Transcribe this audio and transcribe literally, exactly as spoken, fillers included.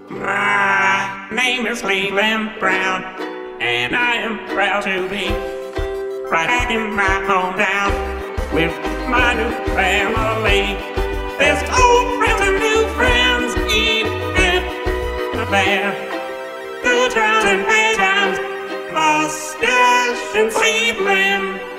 My name is Cleveland Brown, and I am proud to be right back in my hometown with my new family. There's old friends and new friends, even the band. Good times and bad times, mustache and Cleveland.